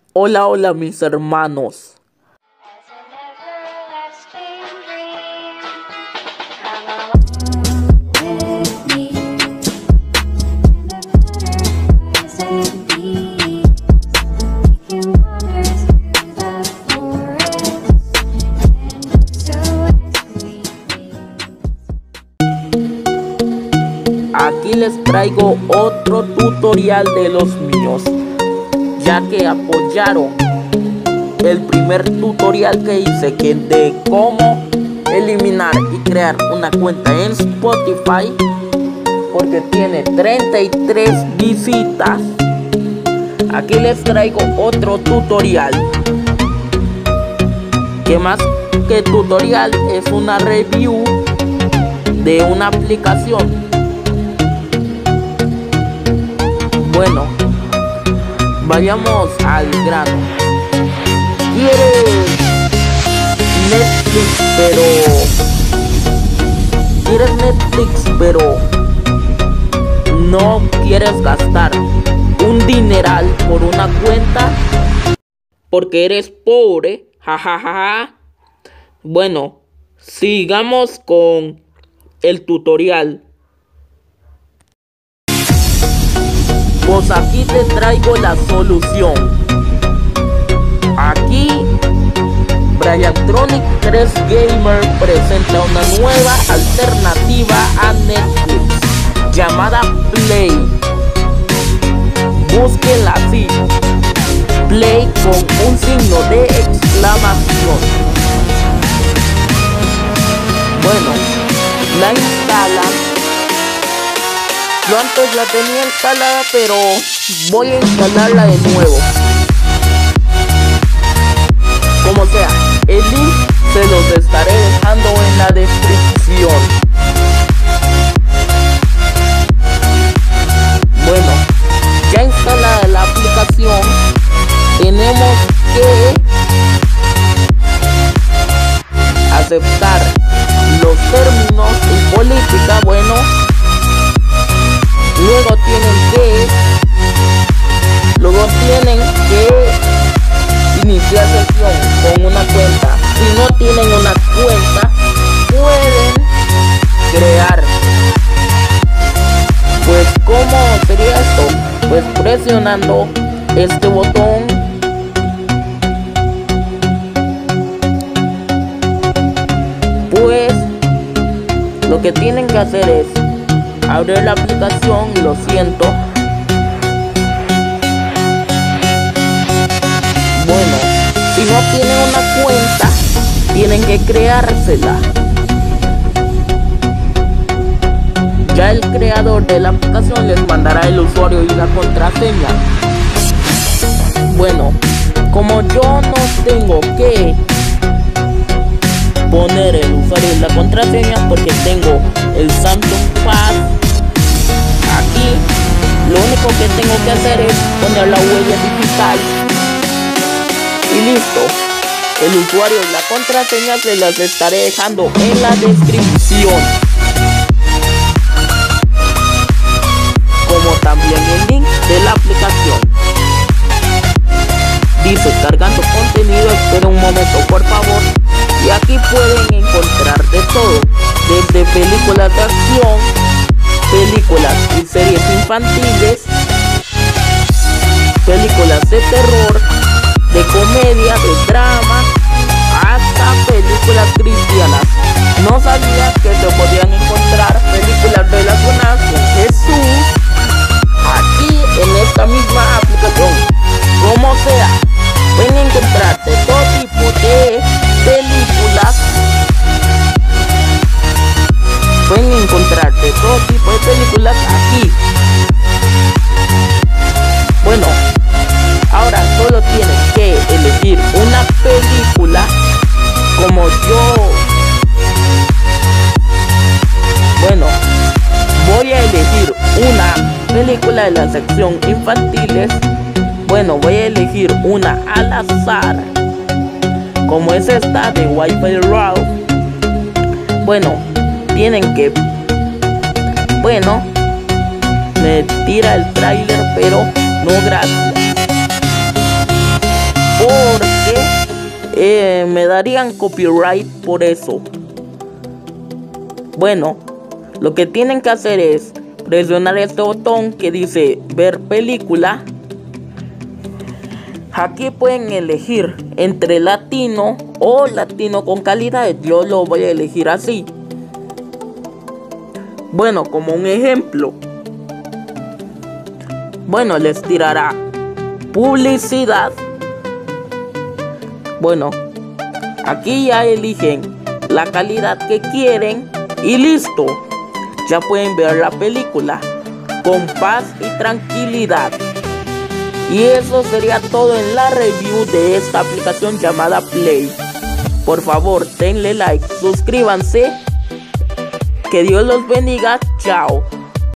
Hola, hola mis hermanos. Aquí les traigo otro tutorial de los míos, ya que apoyaron el primer tutorial que hice, que de cómo eliminar y crear una cuenta en Spotify, porque tiene 33 visitas. Aquí les traigo otro tutorial, que más que tutorial es una review de una aplicación. Bueno, vayamos al grano. ¿Quieres Netflix pero no quieres gastar un dineral por una cuenta porque eres pobre? Jajaja. Bueno, sigamos con el tutorial. Pues aquí te traigo la solución. Aquí Briantronic 3 Gamer presenta una nueva alternativa a Netflix llamada Play. Búsquenla así, Play con un signo de exclamación. Bueno, la instalan. Yo antes la tenía instalada, pero voy a instalarla de nuevo. Como sea, el link se los estaré dejando en la descripción. Bueno, ya instalada la aplicación, tenemos que aceptar los términos y política. Bueno, luego tienen que iniciar sesión con una cuenta. Si no tienen una cuenta, pueden crear. Pues ¿cómo sería esto? Pues presionando este botón. Pues lo que tienen que hacer es abrir la aplicación. Lo siento. Bueno, si no tienen una cuenta, tienen que creársela. Ya el creador de la aplicación les mandará el usuario y la contraseña. Bueno, como yo no tengo que poner el usuario y la contraseña porque tengo el Samsung Pass, aquí lo único que tengo que hacer es poner la huella digital y listo. El usuario y la contraseña se las estaré dejando en la descripción, como también el link de la aplicación. Dice cargando contenido, espera un momento por favor. Y aquí pueden encontrar de todo, desde películas de acción, películas y series infantiles, películas de terror, de comedia, de drama, hasta películas cristianas. No sabía que se podían encontrar películas relacionadas con Jesús aquí en esta misma aplicación. Como sea, pueden encontrar de todo tipo de películas. Pueden encontrar de todo tipo de películas aquí. Bueno, ahora solo tienen que elegir una película, como yo. Bueno, voy a elegir una película de la sección infantiles. Bueno, voy a elegir una al azar, como es esta de Wi-Fi Raw. Bueno, tienen que... Bueno, me tira el tráiler, pero no gracias. me darían copyright por eso. Bueno, lo que tienen que hacer es presionar este botón que dice ver película. Aquí pueden elegir entre latino o latino con calidad. Yo lo voy a elegir así. Bueno, como un ejemplo. Bueno, les tirará publicidad. Bueno, aquí ya eligen la calidad que quieren y listo. Ya pueden ver la película con paz y tranquilidad. Y eso sería todo en la review de esta aplicación llamada Play. Por favor, denle like, suscríbanse. Que Dios los bendiga. Chao.